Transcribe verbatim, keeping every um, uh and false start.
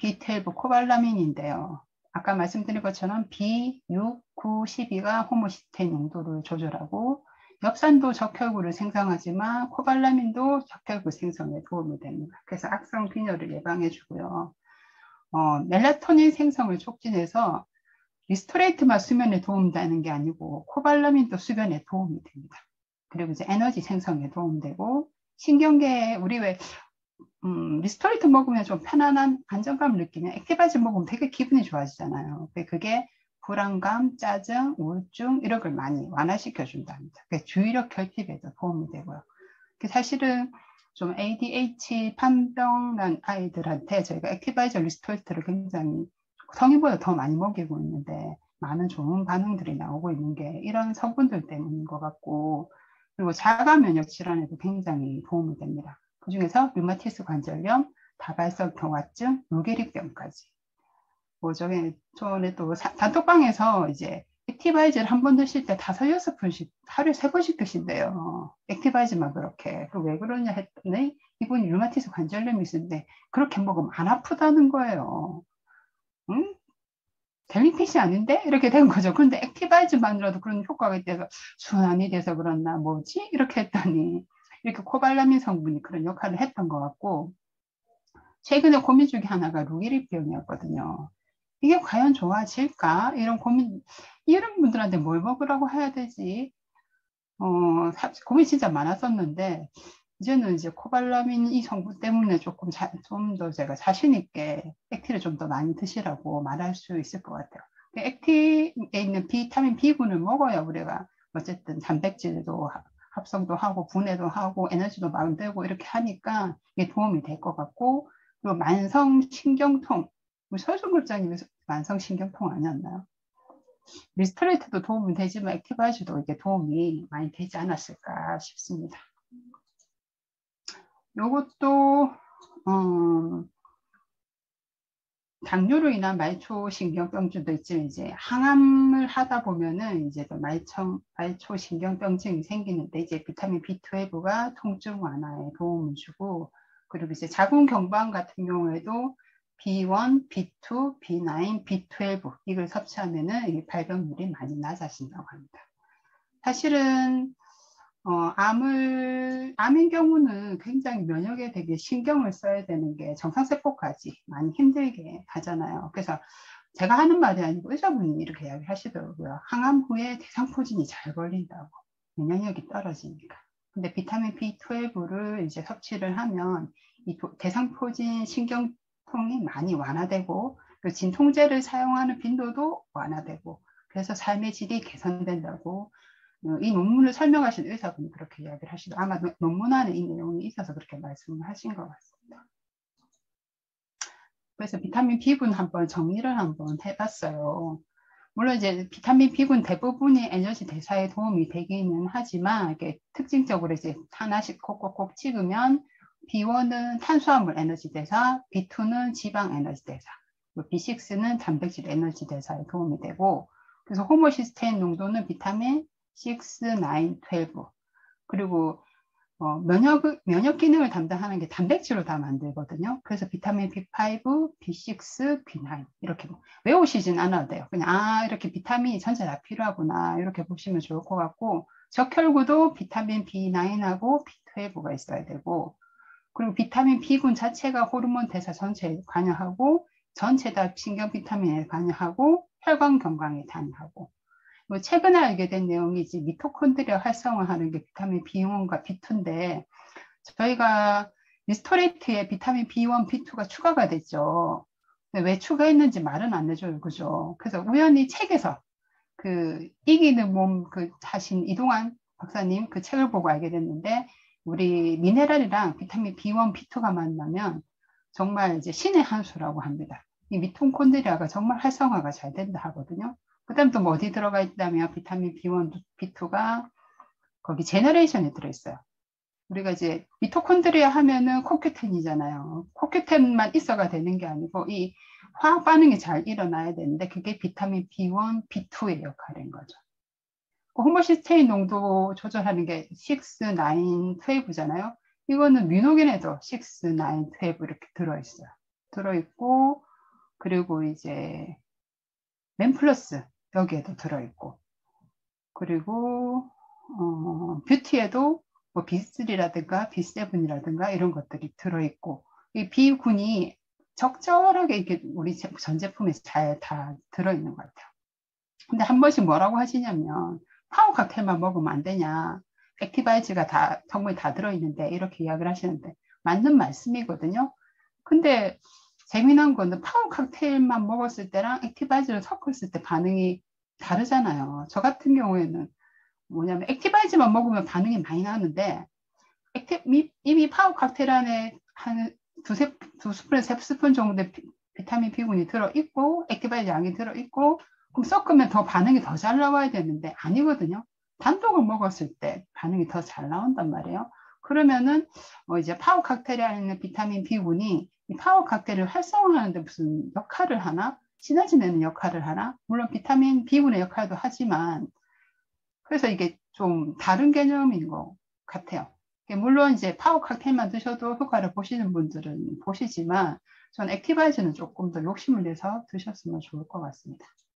비 십이 코발라민인데요. 아까 말씀드린 것처럼 비 육, 구, 십이가 호모시스테인 농도를 조절하고 엽산도 적혈구를 생성하지만 코발라민도 적혈구 생성에 도움이 됩니다. 그래서 악성 빈혈을 예방해 주고요. 어, 멜라토닌 생성을 촉진해서 리스토레이트만 수면에 도움되는 게 아니고 코발라민도 수면에 도움이 됩니다. 그리고 이제 에너지 생성에 도움되고 신경계에 우리 왜 음, 리스토레이트 먹으면 좀 편안한 안정감을 느끼면 액티바이저 먹으면 되게 기분이 좋아지잖아요. 그게 불안감, 짜증, 우울증 이런 걸 많이 완화시켜 준답니다. 주의력 결핍에도 도움이 되고요. 사실은 좀 에이디에이치 판병난 아이들한테 저희가 액티바이저 리스토레이트를 굉장히 성인보다 더 많이 먹이고 있는데 많은 좋은 반응들이 나오고 있는 게 이런 성분들 때문인 것 같고, 그리고 자가 면역 질환에도 굉장히 도움이 됩니다. 그 중에서 류마티스 관절염, 다발성 경화증, 루게릭병까지. 뭐 저게 전에 또 사, 단톡방에서 이제 액티바이저를 한 번 드실 때 다섯 여섯 번씩 하루에 세 번씩 드신대요. 액티바이저만 그렇게. 그 왜 그러냐 했더니 이분이 류마티스 관절염이 있는데 그렇게 먹으면 안 아프다는 거예요. 응? 델리핏이 아닌데? 이렇게 된 거죠. 근데 액티바이저만으로도 그런 효과가 있대서 순환이 돼서 그렇나 뭐지? 이렇게 했더니 이렇게 코발라민 성분이 그런 역할을 했던 것 같고, 최근에 고민 중에 하나가 루게릭병이었거든요. 이게 과연 좋아질까? 이런 고민, 이런 분들한테 뭘 먹으라고 해야 되지? 어, 고민 진짜 많았었는데, 이제는 이제 코발라민 이 성분 때문에 조금 좀 더 제가 자신있게 액티를 좀 더 많이 드시라고 말할 수 있을 것 같아요. 액티에 있는 비타민 B군을 먹어야 우리가 어쨌든 단백질도 합성도 하고 분해도 하고 에너지도 만들고 이렇게 하니까 이게 도움이 될 것 같고, 그리고 만성신경통, 우리 서순급장님이 만성신경통 아니었나요? 리스토레이트도 도움이 되지만 액티바이저도 이게 도움이 많이 되지 않았을까 싶습니다. 요것도 어, 당뇨로 인한 말초신경병증도 있지만 이제 항암을 하다 보면은 이제 또 말청, 말초신경병증이 생기는데 이제 비타민 비 십이가 통증 완화에 도움을 주고, 그리고 이제 자궁경부암 같은 경우에도 비 일, 비 투, 비 나인, 비 십이 이걸 섭취하면은 이 발병률이 많이 낮아진다고 합니다. 사실은 어, 암을, 암인 경우는 굉장히 면역에 되게 신경을 써야 되는 게 정상세포까지 많이 힘들게 하잖아요. 그래서 제가 하는 말이 아니고 의사분이 이렇게 이야기 하시더라고요. 항암 후에 대상포진이 잘 걸린다고. 면역력이 떨어지니까. 근데 비타민 비 십이를 이제 섭취를 하면 이 대상포진 신경통이 많이 완화되고, 그 진통제를 사용하는 빈도도 완화되고, 그래서 삶의 질이 개선된다고 이 논문을 설명하신 의사분이 그렇게 이야기를 하시고, 아마 논문 안에 이 내용이 있어서 그렇게 말씀을 하신 것 같습니다. 그래서 비타민 B군 한번 정리를 한번 해봤어요. 물론 이제 비타민 B군 대부분이 에너지 대사에 도움이 되기는 하지만 이게 특징적으로 이제 하나씩 콕콕콕 찍으면 비 일은 탄수화물 에너지 대사, 비 이는 지방 에너지 대사, 비 육는 단백질 에너지 대사에 도움이 되고, 그래서 호모시스테인 농도는 비타민 육, 구, 십이, 그리고 어, 면역, 면역 기능을 담당하는 게 단백질로 다 만들거든요. 그래서 비타민 비 오, 비 육, 비 나인 이렇게 외우시진 않아도 돼요. 그냥 아 이렇게 비타민이 전체 다 필요하구나 이렇게 보시면 좋을 것 같고, 적혈구도 비타민 비 나인하고 비 십이가 있어야 되고, 그리고 비타민 B군 자체가 호르몬 대사 전체에 관여하고 전체 다 신경 비타민에 관여하고 혈관 건강에 관여하고, 뭐 최근에 알게 된 내용이지 미토콘드리아 활성화하는 게 비타민 비 일과 비 이인데 저희가 리스토레이트에 비타민 비 일, 비 이가 추가가 됐죠. 왜 추가했는지 말은 안 해줘요, 그죠? 그래서 우연히 책에서 그 이기는 몸 그 하신 이동환 박사님 그 책을 보고 알게 됐는데, 우리 미네랄이랑 비타민 비 일, 비 이가 만나면 정말 이제 신의 한 수라고 합니다. 이 미토콘드리아가 정말 활성화가 잘 된다 하거든요. 그 다음 또 뭐 어디 들어가 있다면 비타민 비 일, 비 이가 거기 제너레이션에 들어있어요. 우리가 이제 미토콘드리아 하면은 코큐텐이잖아요. 코큐텐만 있어가 되는 게 아니고 이 화학 반응이 잘 일어나야 되는데 그게 비타민 비 일, 비 이의 역할인 거죠. 호모시스테인 농도 조절하는 게 육, 구, 구, 십이잖아요. 이거는 뮤노겐에도 육, 구, 구, 십이 이렇게 들어있어요. 들어있고, 그리고 이제 맨플러스 여기에도 들어있고, 그리고 어, 뷰티에도 뭐 비 쓰리라든가 비 세븐이라든가 이런 것들이 들어있고, 이 B군이 적절하게 이렇게 우리 전 제품에 잘 다 들어있는 것 같아요. 근데 한 번씩 뭐라고 하시냐면 파워 칵테일만 먹으면 안 되냐, 액티바이즈가 다 성분이 다 들어있는데 이렇게 이야기를 하시는데 맞는 말씀이거든요. 근데 재미난 거는 파워 칵테일만 먹었을 때랑 액티바이즈를 섞었을 때 반응이 다르잖아요. 저 같은 경우에는 뭐냐면 액티바이즈만 먹으면 반응이 많이 나는데 액티, 이미 파워 칵테일 안에 한 두세, 두 스푼, 세 스푼 정도의 비, 비타민 B군이 들어있고 액티바이즈 양이 들어있고, 그럼 섞으면 더 반응이 더 잘 나와야 되는데 아니거든요. 단독을 먹었을 때 반응이 더 잘 나온단 말이에요. 그러면은 어 이제 파워 칵테일에 있는 비타민 B군이 이 파워 칵테일을 활성화하는데 무슨 역할을 하나? 시너지 내는 역할을 하나? 물론 비타민 B군의 역할도 하지만, 그래서 이게 좀 다른 개념인 것 같아요. 물론 이제 파워 칵테일만 드셔도 효과를 보시는 분들은 보시지만, 전 액티바이즈는 조금 더 욕심을 내서 드셨으면 좋을 것 같습니다.